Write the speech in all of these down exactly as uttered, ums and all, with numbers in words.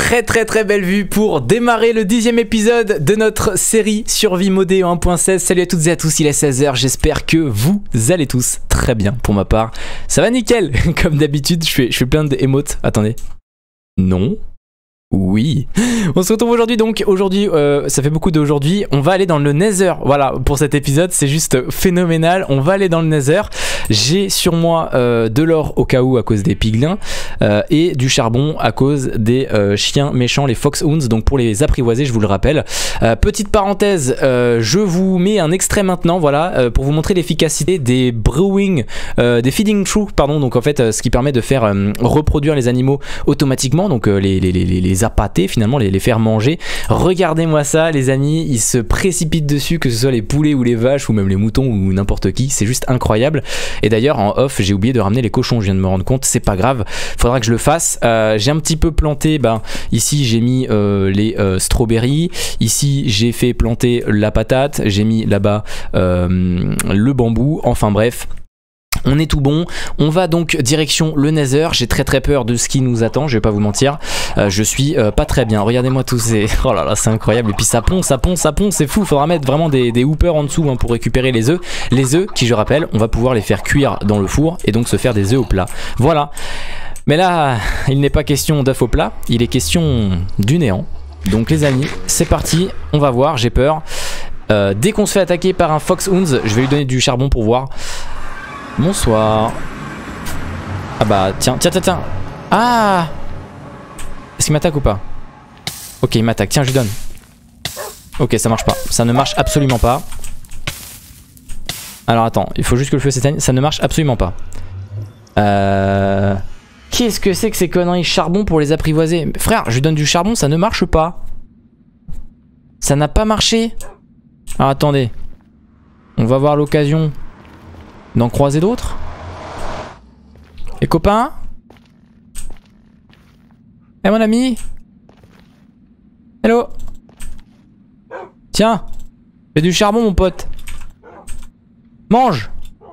très très très belle vue pour démarrer le dixième épisode de notre série Survie modée en un point seize. Salut à toutes et à tous, il est seize heures, j'espère que vous allez tous très bien pour ma part. Ça va nickel, comme d'habitude, je fais, je fais plein d'émotes. Attendez. Non. Oui, on se retrouve aujourd'hui donc, aujourd'hui, euh, ça fait beaucoup d'aujourd'hui, on va aller dans le Nether, voilà, pour cet épisode, c'est juste phénoménal, on va aller dans le Nether, j'ai sur moi euh, de l'or au cas où à cause des piglins, euh, et du charbon à cause des euh, chiens méchants, les foxhounds, donc pour les apprivoiser, je vous le rappelle. Euh, petite parenthèse, euh, je vous mets un extrait maintenant, voilà, euh, pour vous montrer l'efficacité des brewing, euh, des feeding through, pardon, donc en fait, euh, ce qui permet de faire euh, reproduire les animaux automatiquement, donc euh, les, les, les, les appâter finalement, les, les faire manger. Regardez-moi ça les amis, ils se précipitent dessus, que ce soit les poulets ou les vaches ou même les moutons ou n'importe qui, c'est juste incroyable. Et d'ailleurs en off j'ai oublié de ramener les cochons, je viens de me rendre compte, c'est pas grave, faudra que je le fasse. Euh, j'ai un petit peu planté, ben, ici j'ai mis euh, les euh, strawberries, ici j'ai fait planter la patate, j'ai mis là-bas euh, le bambou, enfin bref. On est tout bon, on va donc direction le Nether, j'ai très très peur de ce qui nous attend, je vais pas vous mentir, euh, je suis euh, pas très bien, regardez-moi tous ces... Oh là là c'est incroyable, et puis ça pond, ça pond, ça pond, c'est fou, faudra mettre vraiment des, des hoopers en dessous hein, pour récupérer les œufs, les œufs qui je rappelle, on va pouvoir les faire cuire dans le four et donc se faire des œufs au plat, voilà. Mais là, il n'est pas question d'œufs au plat, il est question du néant, donc les amis, c'est parti, on va voir, j'ai peur. Euh, dès qu'on se fait attaquer par un foxhounds, je vais lui donner du charbon pour voir. Bonsoir. Ah bah tiens, tiens, tiens, tiens. Ah, est-ce qu'il m'attaque ou pas? Ok, il m'attaque, tiens, je lui donne. Ok, ça marche pas, ça ne marche absolument pas. Alors attends, il faut juste que le feu s'éteigne, ça ne marche absolument pas. Euh... Qu'est-ce que c'est que ces conneries? Charbon pour les apprivoiser. Frère, je lui donne du charbon, ça ne marche pas. Ça n'a pas marché. Alors attendez, on va avoir l'occasion d'en croiser d'autres. Les copains? Eh mon ami? Hello? Tiens, fais du charbon mon pote. Mange.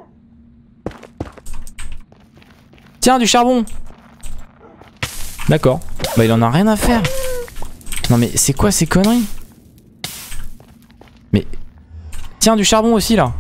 Tiens, du charbon. D'accord. Bah il en a rien à faire. Non mais c'est quoi ces conneries? Mais... Tiens, du charbon aussi là.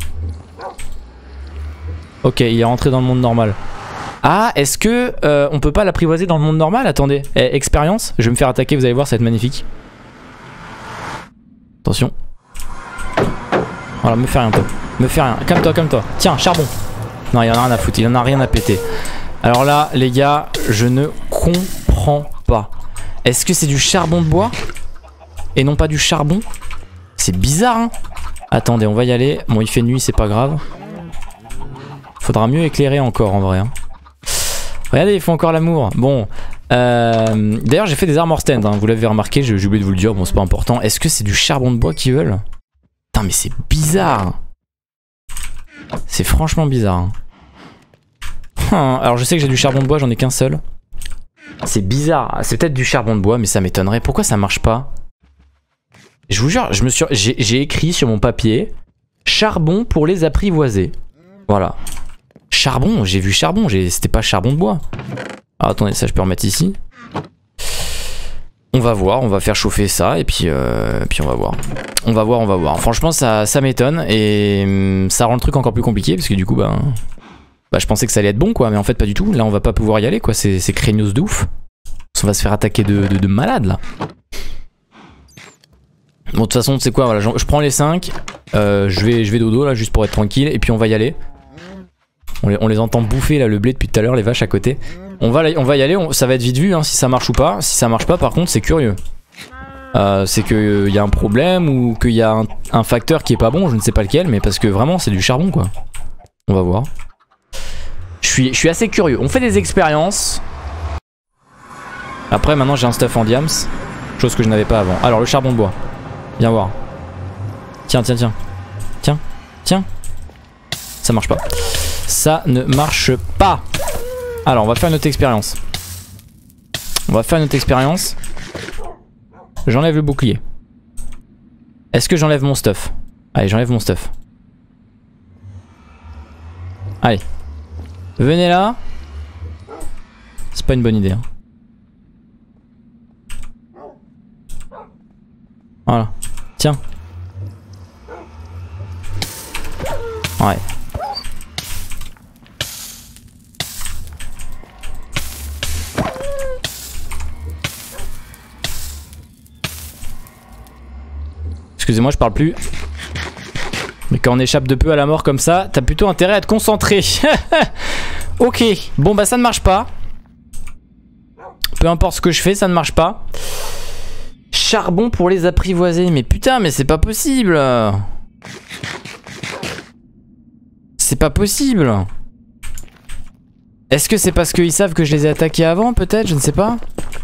Ok, il est rentré dans le monde normal. Ah, est-ce que euh, on peut pas l'apprivoiser dans le monde normal? Attendez, eh, expérience. Je vais me faire attaquer, vous allez voir, ça va être magnifique. Attention. Voilà, me fais rien toi. Me fais rien, comme toi, comme toi. Tiens, charbon. Non, il en a rien à foutre, il en a rien à péter. Alors là, les gars, je ne comprends pas. Est-ce que c'est du charbon de bois et non pas du charbon? C'est bizarre, hein. Attendez, on va y aller. Bon, il fait nuit, c'est pas grave. Faudra mieux éclairer encore en vrai hein. Regardez, ils font encore l'amour. Bon euh, d'ailleurs j'ai fait des armor stands hein. Vous l'avez remarqué, j'ai oublié de vous le dire. Bon c'est pas important. Est-ce que c'est du charbon de bois qu'ils veulent? Putain mais c'est bizarre. C'est franchement bizarre hein. Hum, alors je sais que j'ai du charbon de bois, j'en ai qu'un seul. C'est bizarre, c'est peut-être du charbon de bois mais ça m'étonnerait. Pourquoi ça marche pas? Je vous jure, je me suis... j'ai écrit sur mon papier charbon pour les apprivoiser. Voilà. Charbon, j'ai vu charbon, c'était pas charbon de bois. Alors attendez, ça je peux remettre ici. On va voir, on va faire chauffer ça et puis, euh, puis on va voir. On va voir, on va voir. Franchement ça, ça m'étonne et hum, ça rend le truc encore plus compliqué parce que du coup bah, bah je pensais que ça allait être bon quoi, mais en fait pas du tout. Là on va pas pouvoir y aller quoi, c'est craignos de ouf. On va se faire attaquer de, de, de malade là. Bon de toute façon tu sais quoi, voilà, je, je prends les cinq, euh, je, vais, je vais dodo là juste pour être tranquille et puis on va y aller. On les, on les entend bouffer là le blé depuis tout à l'heure, les vaches à côté. On va, on va y aller, on, ça va être vite vu hein, si ça marche ou pas. Si ça marche pas par contre c'est curieux. Euh, c'est qu'il euh, y a un problème ou qu'il y a un, un facteur qui est pas bon, je ne sais pas lequel, mais parce que vraiment c'est du charbon quoi. On va voir. Je suis, je suis assez curieux, on fait des expériences. Après maintenant j'ai un stuff en diams, chose que je n'avais pas avant. Alors le charbon de bois, viens voir. Tiens tiens tiens. Tiens, tiens. Ça marche pas. Ça ne marche pas. Alors on va faire une autre expérience. On va faire une autre expérience. J'enlève le bouclier. Est-ce que j'enlève mon stuff? Allez, j'enlève mon stuff. Allez. Venez là. C'est pas une bonne idée hein. Voilà. Tiens. Ouais. Excusez-moi, je parle plus. Mais quand on échappe de peu à la mort comme ça, t'as plutôt intérêt à te concentrer. Ok, bon bah ça ne marche pas. Peu importe ce que je fais, ça ne marche pas. Charbon pour les apprivoiser. Mais putain, mais c'est pas possible. C'est pas possible. Est-ce que c'est parce qu'ils savent que je les ai attaqués avant, peut-être? Je ne sais pas.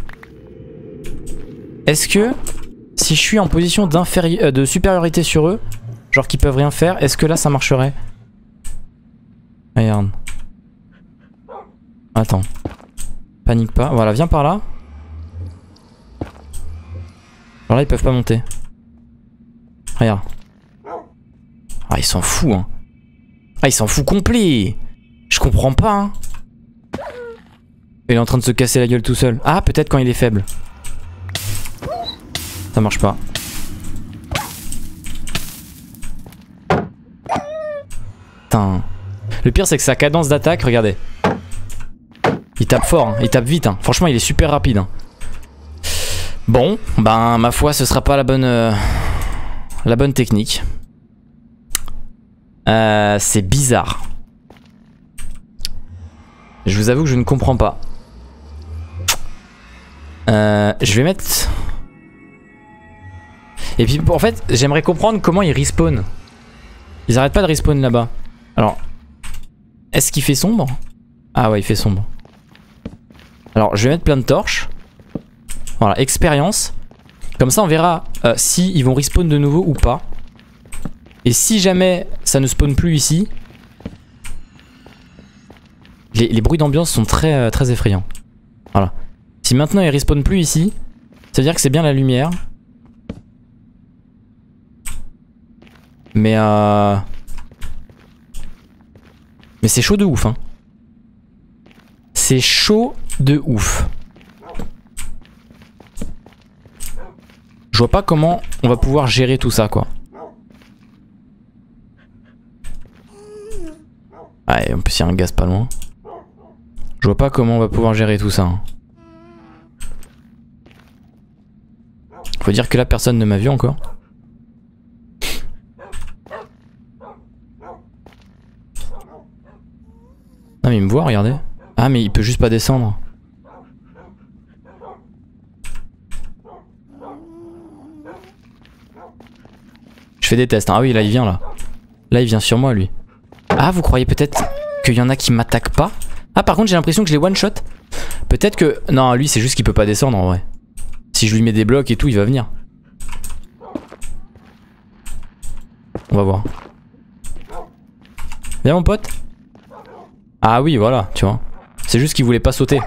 Est-ce que si je suis en position euh, de supériorité sur eux, genre qu'ils peuvent rien faire, est-ce que là ça marcherait? Regarde. Attends. Panique pas. Voilà, viens par là. Alors là, ils peuvent pas monter. Regarde. Ah, il s'en fout, hein. Ah, il s'en fout complet. Je comprends pas, hein. Il est en train de se casser la gueule tout seul. Ah, peut-être quand il est faible. Ça marche pas. Putain. Le pire, c'est que sa cadence d'attaque, regardez. Il tape fort, hein. Il tape vite, hein. Franchement, il est super rapide, hein. Bon, ben, ma foi, ce sera pas la bonne, euh, la bonne technique. Euh, c'est bizarre. Je vous avoue que je ne comprends pas. Euh, je vais mettre... Et puis, en fait, j'aimerais comprendre comment ils respawnent. Ils arrêtent pas de respawn là-bas. Alors, est-ce qu'il fait sombre? Ah ouais, il fait sombre. Alors, je vais mettre plein de torches. Voilà, expérience. Comme ça, on verra euh, si ils vont respawn de nouveau ou pas. Et si jamais ça ne spawn plus ici, les, les bruits d'ambiance sont très, euh, très effrayants. Voilà. Si maintenant ils respawn plus ici, ça veut dire que c'est bien la lumière. Mais euh... Mais c'est chaud de ouf, hein. C'est chaud de ouf. Je vois pas comment on va pouvoir gérer tout ça, quoi. Ah, et en plus il y a un gaz pas loin. Je vois pas comment on va pouvoir gérer tout ça, hein. Faut dire que là personne ne m'a vu encore. Ah mais il me voit, regardez. Ah mais il peut juste pas descendre. Je fais des tests, hein. Ah oui là il vient là. Là il vient sur moi lui. Ah vous croyez peut-être qu'il y en a qui m'attaquent pas? Ah par contre j'ai l'impression que je les one shot. Peut-être que... Non lui c'est juste qu'il peut pas descendre en vrai. Si je lui mets des blocs et tout il va venir. On va voir. Viens mon pote. Ah oui voilà tu vois. C'est juste qu'il voulait pas sauter.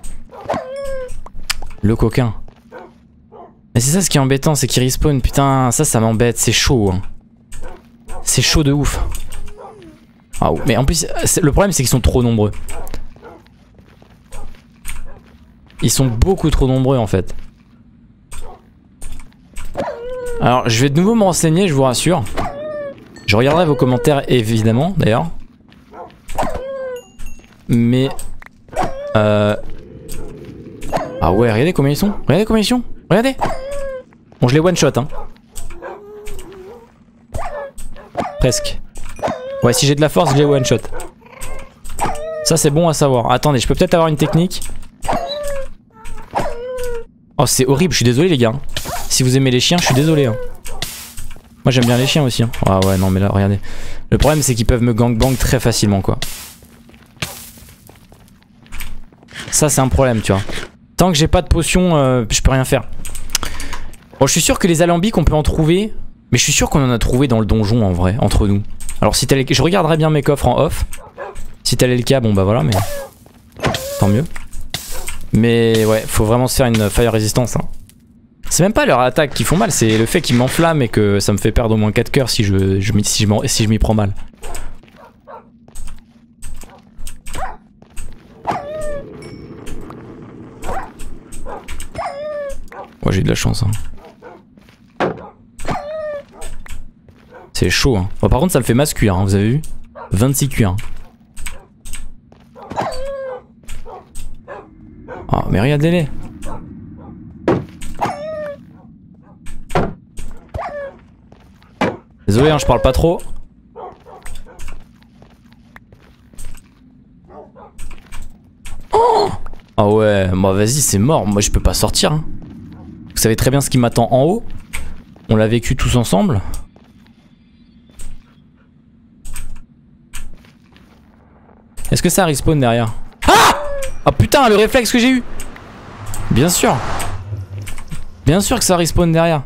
Le coquin. Mais c'est ça ce qui est embêtant, c'est qu'il respawn. Putain ça ça m'embête, c'est chaud hein. C'est chaud de ouf. Ah, mais en plus le problème c'est qu'ils sont trop nombreux. Ils sont beaucoup trop nombreux en fait. Alors je vais de nouveau me renseigner, je vous rassure. Je regarderai vos commentaires évidemment d'ailleurs. Mais euh... Ah ouais regardez combien ils sont. Regardez combien ils sont. Regardez. Bon je les one shot hein. Presque. Ouais si j'ai de la force je les one shot. Ça c'est bon à savoir. Attendez je peux peut-être avoir une technique. Oh c'est horrible, je suis désolé les gars. Si vous aimez les chiens je suis désolé hein. Moi j'aime bien les chiens aussi hein. Ah ouais non mais là regardez. Le problème c'est qu'ils peuvent me gangbang très facilement quoi. Ça c'est un problème tu vois. Tant que j'ai pas de potion euh, je peux rien faire. Bon je suis sûr que les alambics on peut en trouver. Mais je suis sûr qu'on en a trouvé dans le donjon en vrai entre nous. Alors si tel... je regarderai bien mes coffres en off. Si tel est le cas bon bah voilà mais... Tant mieux. Mais ouais faut vraiment se faire une fire résistance hein. C'est même pas leur attaque qui font mal, c'est le fait qu'ils m'enflamment et que ça me fait perdre au moins quatre cœurs si je, je, si je, si je m'y prends mal. Ouais j'ai eu de la chance hein. C'est chaud hein. Bon, par contre ça me fait masse cuir hein, vous avez vu, vingt-six cuir. Oh mais regardez-les. Désolé hein, je parle pas trop. Oh ah ouais, bah vas-y c'est mort, moi je peux pas sortir hein. Vous savez très bien ce qui m'attend en haut. On l'a vécu tous ensemble. Est-ce que ça respawn derrière? Ah oh putain, le réflexe que j'ai eu. Bien sûr. Bien sûr que ça respawn derrière.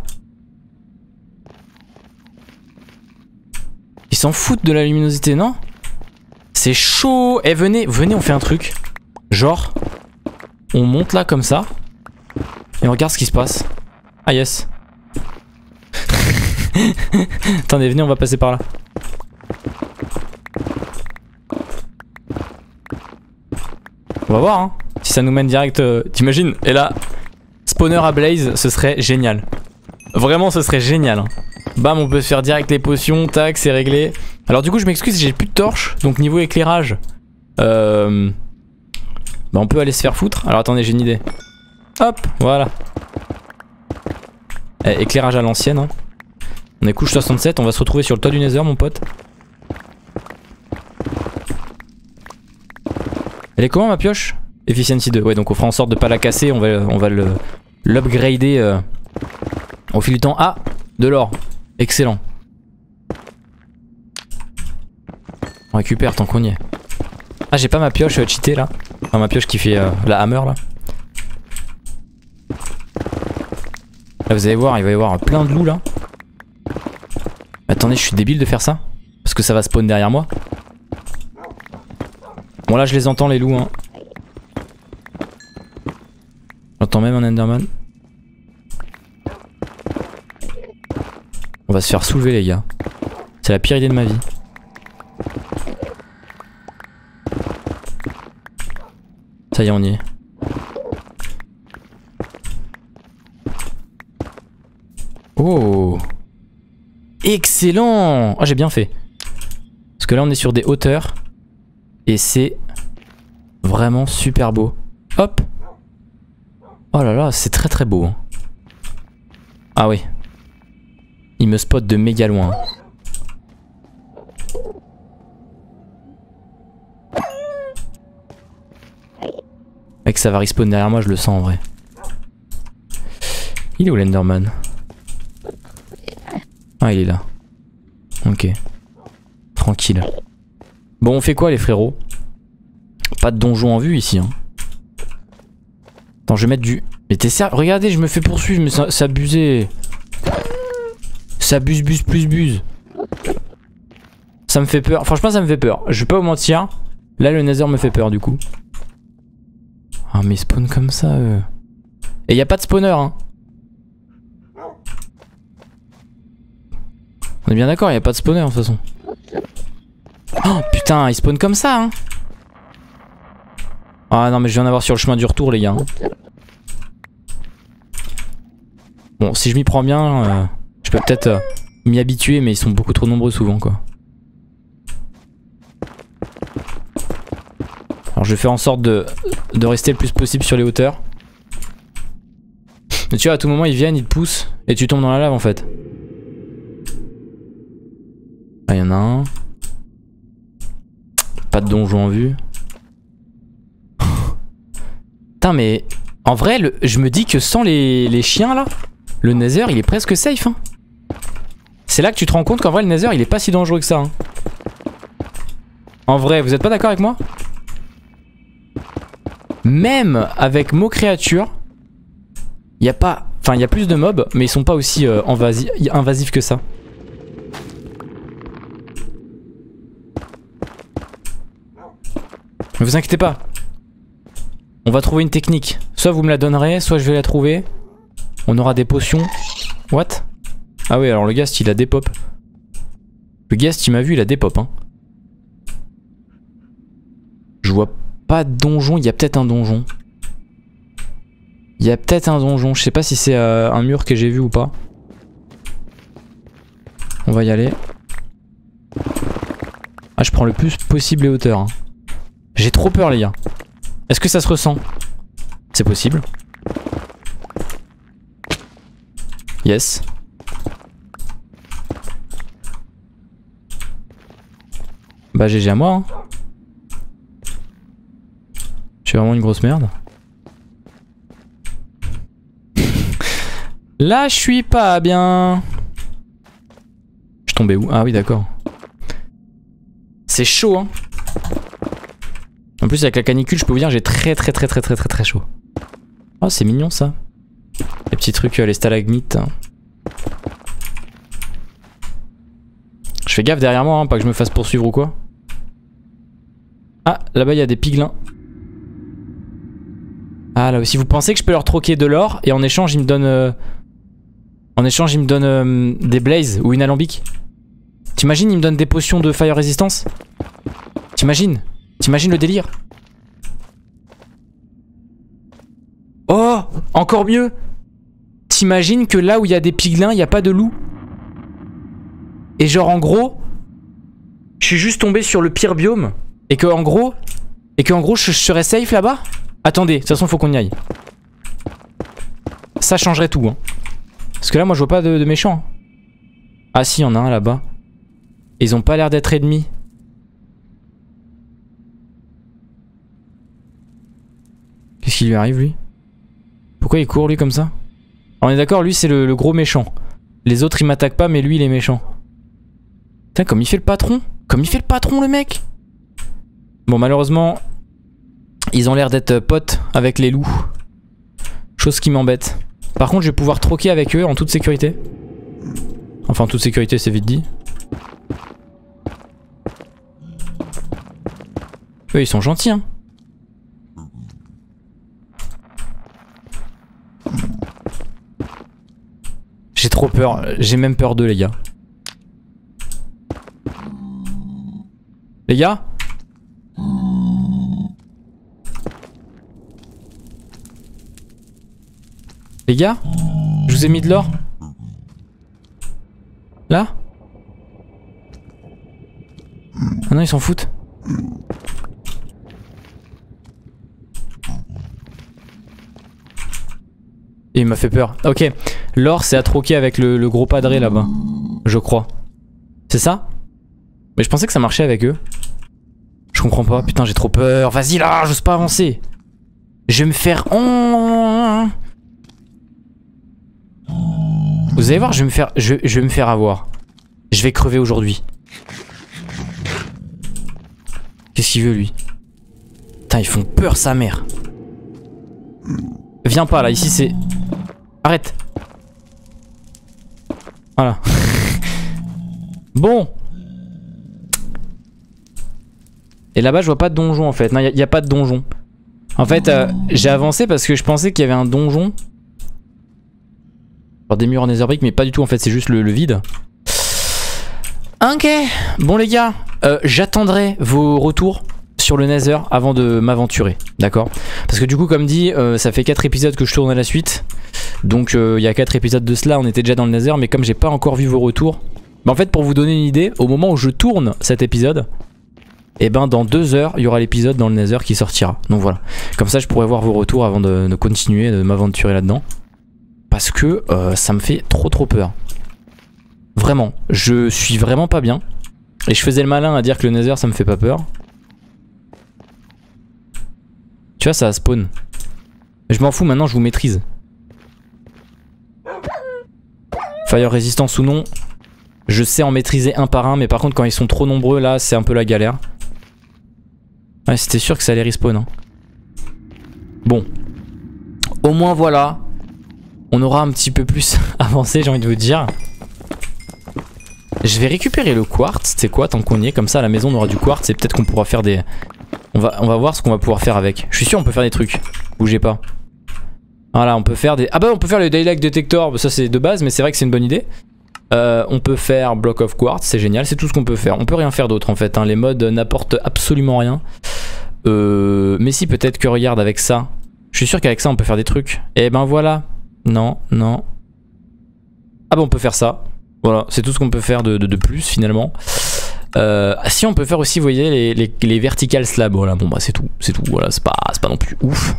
Ils s'en foutent de la luminosité, non? C'est chaud. Eh venez, venez on fait un truc. Genre, on monte là comme ça. Et on regarde ce qui se passe. Ah yes. Attendez, venez, on va passer par là. On va voir hein. Si ça nous mène direct, euh, t'imagines? Et là, spawner à Blaze, ce serait génial. Vraiment, ce serait génial hein. Bam, on peut se faire direct les potions, tac, c'est réglé. Alors du coup, je m'excuse, j'ai plus de torche. Donc niveau éclairage, euh... bah on peut aller se faire foutre. Alors attendez, j'ai une idée. Hop, voilà. Eh, éclairage à l'ancienne hein. On est couche soixante-sept, on va se retrouver sur le toit du Nether mon pote. Elle est comment ma pioche? Efficiency deux, ouais donc on fera en sorte de pas la casser, on va, on va le l'upgrader euh, au fil du temps. Ah, de l'or, excellent. On récupère tant qu'on y est. Ah j'ai pas ma pioche euh, cheatée là. Enfin ma pioche qui fait euh, la hammer là. Là vous allez voir, il va y avoir plein de loups là. Attendez, je suis débile de faire ça? Parce que ça va spawn derrière moi. Bon là je les entends les loups hein. J'entends même un Enderman. On va se faire soulever les gars. C'est la pire idée de ma vie. Ça y est on y est. Oh, excellent. Ah j'ai bien fait. Parce que là on est sur des hauteurs. Et c'est vraiment super beau. Hop. Oh là là, c'est très très beau hein. Ah oui. Il me spot de méga loin. Mec ça va respawn derrière moi, je le sens en vrai. Il est où l'Enderman? Ah il est là. Ok. Tranquille. Bon on fait quoi les frérots? Pas de donjon en vue ici hein. Attends je vais mettre du... Mais t'es sérieux? Regardez je me fais poursuivre mais ça, ça abusé. Ça buse buse plus buse. Ça me fait peur. Franchement ça me fait peur. Je vais pas vous mentir. Là le Nether me fait peur du coup. Ah mais spawn comme ça euh. Et y a pas de spawner hein. On est bien d'accord, y a pas de spawner de toute façon. Oh putain, il spawn comme ça hein. Ah non mais je viens d'avoir sur le chemin du retour les gars. Bon si je m'y prends bien, euh, je peux peut-être euh, m'y habituer mais ils sont beaucoup trop nombreux souvent quoi. Alors je vais faire en sorte de, de rester le plus possible sur les hauteurs. Mais tu vois à tout moment ils viennent, ils te poussent et tu tombes dans la lave en fait. Ah y'en a un. Pas de donjon en vue. Putain mais en vrai le, je me dis que sans les, les chiens là, le Nether il est presque safe hein. C'est là que tu te rends compte qu'en vrai le Nether il est pas si dangereux que ça hein. En vrai vous êtes pas d'accord avec moi? Même avec Mo créatures, il y a pas... Enfin il y a plus de mobs mais ils sont pas aussi euh, invasi invasifs que ça. Ne vous inquiétez pas. On va trouver une technique. Soit vous me la donnerez, soit je vais la trouver. On aura des potions. What? Ah oui, alors le ghast il a des pop. Le ghast il m'a vu, il a des pop hein. Je vois pas de donjon, il y a peut-être un donjon. Il y a peut-être un donjon, je sais pas si c'est euh, un mur que j'ai vu ou pas. On va y aller. Ah, je prends le plus possible les hauteurs. Hein. J'ai trop peur, les gars. Est-ce que ça se ressent? C'est possible. Yes. Bah G G à moi. Hein. Je suis vraiment une grosse merde. Là, je suis pas bien. Je tombais où? Ah oui, d'accord. C'est chaud, hein. En plus, avec la canicule, je peux vous dire, j'ai très très très très très très très chaud. Oh, c'est mignon ça. Les petits trucs, les stalagmites. Je fais gaffe derrière moi, hein, pas que je me fasse poursuivre ou quoi. Ah, là-bas, il y a des piglins. Ah, là aussi, vous pensez que je peux leur troquer de l'or et en échange, ils me donnent... Euh... En échange, ils me donnent euh, des blazes ou une alambic. T'imagines, ils me donnent des potions de fire resistance? T'imagines? T'imagines le délire? Oh, encore mieux. T'imagines que là où il y a des piglins, il n'y a pas de loups? Et genre en gros, je suis juste tombé sur le pire biome. Et que en gros, et que en gros, je, je serais safe là-bas? Attendez, de toute façon, faut qu'on y aille. Ça changerait tout, hein. Parce que là, moi, je vois pas de, de méchants. Ah si, il y en a un là-bas. Ils ont pas l'air d'être ennemis. Qu'est-ce qui lui arrive, lui? Pourquoi il court, lui, comme ça? On est d'accord, lui, c'est le, le gros méchant. Les autres, ils m'attaquent pas, mais lui, il est méchant. Putain, comme il fait le patron. Comme il fait le patron, le mec. Bon, malheureusement, ils ont l'air d'être potes avec les loups. Chose qui m'embête. Par contre, je vais pouvoir troquer avec eux en toute sécurité. Enfin, en toute sécurité, c'est vite dit. Eux, ils sont gentils, hein. J'ai trop peur. J'ai même peur d'eux, les gars. Les gars? Les gars? Je vous ai mis de l'or? Là? Ah non, ils s'en foutent. Et il m'a fait peur. Ok, l'or c'est à troquer avec le, le gros padré là-bas. Je crois. C'est ça? Mais je pensais que ça marchait avec eux. Je comprends pas, putain j'ai trop peur. Vas-y là, j'ose pas avancer. Je vais me faire... Vous allez voir, je vais me faire, je, je vais me faire avoir. Je vais crever aujourd'hui. Qu'est-ce qu'il veut lui? Putain, ils font peur sa mère. Viens pas là, ici c'est... Arrête. Voilà. Bon. Et là-bas je vois pas de donjon en fait. Non, il n'y a, a pas de donjon. En fait, euh, j'ai avancé parce que je pensais qu'il y avait un donjon. Alors des murs en netherbrick, mais pas du tout en fait, c'est juste le, le vide. Ok. Bon les gars, euh, j'attendrai vos retours sur le Nether avant de m'aventurer, d'accord? Parce que du coup comme dit, euh, ça fait quatre épisodes que je tourne à la suite. Donc il euh, y a quatre épisodes de cela, on était déjà dans le Nether, mais comme j'ai pas encore vu vos retours, bah, en fait pour vous donner une idée, au moment où je tourne cet épisode, et ben dans deux heures il y aura l'épisode dans le Nether qui sortira. Donc voilà, comme ça je pourrai voir vos retours avant de, de continuer, de m'aventurer là-dedans. Parce que euh, ça me fait trop trop peur. Vraiment, je suis vraiment pas bien. Et je faisais le malin à dire que le Nether ça me fait pas peur. Tu vois, ça a spawn. Je m'en fous, maintenant je vous maîtrise. Fire résistance ou non, je sais en maîtriser un par un, mais par contre quand ils sont trop nombreux là c'est un peu la galère. Ouais, c'était sûr que ça allait respawn, hein. Bon, au moins voilà, on aura un petit peu plus avancé, j'ai envie de vous dire. Je vais récupérer le quartz, c'est quoi, tant qu'on y est, comme ça à la maison on aura du quartz et peut-être qu'on pourra faire des... On va, on va voir ce qu'on va pouvoir faire avec. Je suis sûr on peut faire des trucs, bougez pas. Voilà, on peut faire des... Ah bah on peut faire le Daylight Detector, ça c'est de base mais c'est vrai que c'est une bonne idée. Euh, on peut faire Block of Quartz, c'est génial, c'est tout ce qu'on peut faire. On peut rien faire d'autre en fait, hein. Les mods n'apportent absolument rien. Euh, mais si, peut-être que regarde avec ça. Je suis sûr qu'avec ça on peut faire des trucs. Et ben voilà. Non, non. Ah bah on peut faire ça. Voilà, c'est tout ce qu'on peut faire de, de, de plus finalement. Euh, si on peut faire aussi, vous voyez, les, les, les vertical slabs. Voilà, bon bah c'est tout, c'est tout. Voilà, c'est pas, c'est pas non plus ouf.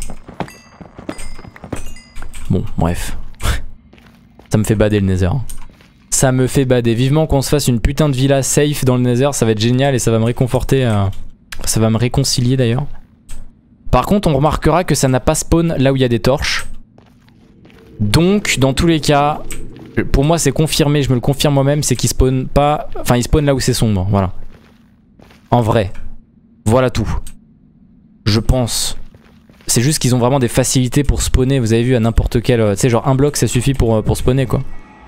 Bon, bref. Ça me fait bader le Nether. Ça me fait bader. Vivement qu'on se fasse une putain de villa safe dans le Nether, ça va être génial et ça va me réconforter. Euh... Ça va me réconcilier d'ailleurs. Par contre, on remarquera que ça n'a pas spawn là où il y a des torches. Donc, dans tous les cas, pour moi c'est confirmé, je me le confirme moi-même, c'est qu'il spawn pas... Enfin, il spawn là où c'est sombre, voilà. En vrai. Voilà tout. Je pense. C'est juste qu'ils ont vraiment des facilités pour spawner, vous avez vu, à n'importe quel... Tu sais, genre un bloc ça suffit pour, pour spawner quoi.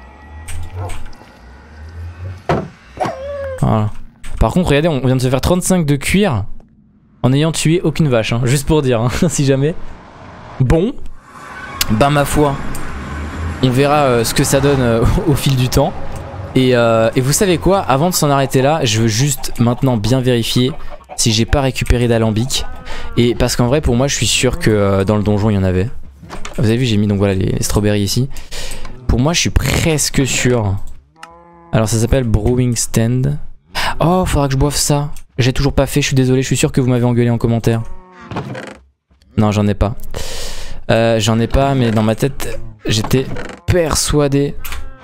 Voilà. Par contre, regardez, on vient de se faire trente-cinq de cuir en ayant tué aucune vache, hein, juste pour dire, hein, si jamais. Bon, bah ma foi, on verra euh, ce que ça donne euh, au fil du temps. Et, euh, et vous savez quoi, avant de s'en arrêter là, je veux juste maintenant bien vérifier si j'ai pas récupéré d'alambic. Et parce qu'en vrai, pour moi, je suis sûr que euh, dans le donjon, il y en avait. Vous avez vu, j'ai mis donc voilà les, les strawberries ici. Pour moi, je suis presque sûr. Alors ça s'appelle Brewing Stand. Oh, faudra que je boive ça. J'ai toujours pas fait, je suis désolé, je suis sûr que vous m'avez engueulé en commentaire. Non, j'en ai pas. Euh, j'en ai pas, mais dans ma tête, j'étais persuadé.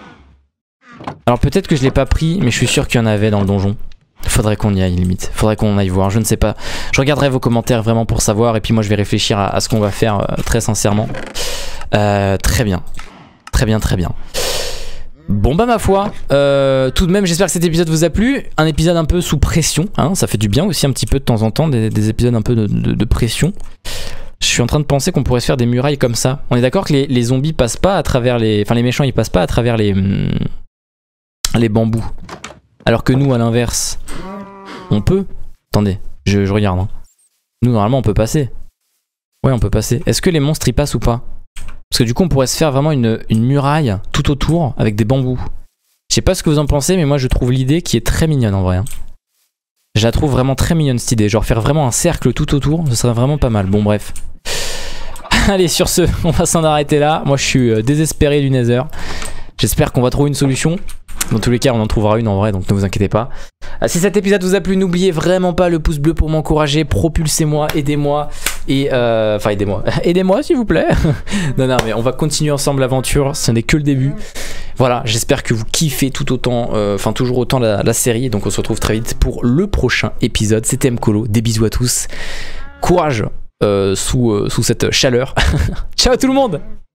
Alors peut-être que je l'ai pas pris, mais je suis sûr qu'il y en avait dans le donjon. Faudrait qu'on y aille limite, faudrait qu'on aille voir, je ne sais pas. Je regarderai vos commentaires vraiment pour savoir, et puis moi je vais réfléchir à, à ce qu'on va faire euh, très sincèrement. Euh, très bien, très bien, très bien. Bon bah ma foi, euh, tout de même j'espère que cet épisode vous a plu. Un épisode un peu sous pression, hein, ça fait du bien aussi un petit peu de temps en temps, des, des épisodes un peu de, de, de pression. Je suis en train de penser qu'on pourrait se faire des murailles comme ça. On est d'accord que les, les zombies passent pas à travers les... Enfin les méchants ils passent pas à travers les... Hum, les bambous. Alors que nous à l'inverse, on peut... Attendez, je, je regarde. Hein. Nous normalement on peut passer. Ouais on peut passer. Est-ce que les monstres y passent ou pas ? Parce que du coup on pourrait se faire vraiment une, une muraille tout autour avec des bambous. Je sais pas ce que vous en pensez, mais moi je trouve l'idée qui est très mignonne en vrai. Hein. Je la trouve vraiment très mignonne cette idée. Genre faire vraiment un cercle tout autour, ce serait vraiment pas mal. Bon bref. Allez sur ce, on va s'en arrêter là. Moi je suis désespéré du Nether. J'espère qu'on va trouver une solution. Dans tous les cas on en trouvera une en vrai, donc ne vous inquiétez pas. Si cet épisode vous a plu, n'oubliez vraiment pas le pouce bleu pour m'encourager. Propulsez-moi, aidez-moi. Et euh... Enfin aidez-moi. Aidez-moi s'il vous plaît. Non non mais on va continuer ensemble l'aventure. Ce n'est que le début. Voilà, j'espère que vous kiffez tout autant, enfin euh, toujours autant la, la série. Donc on se retrouve très vite pour le prochain épisode. C'était Mkolo, des bisous à tous. Courage euh, sous, euh, sous cette chaleur. Ciao tout le monde.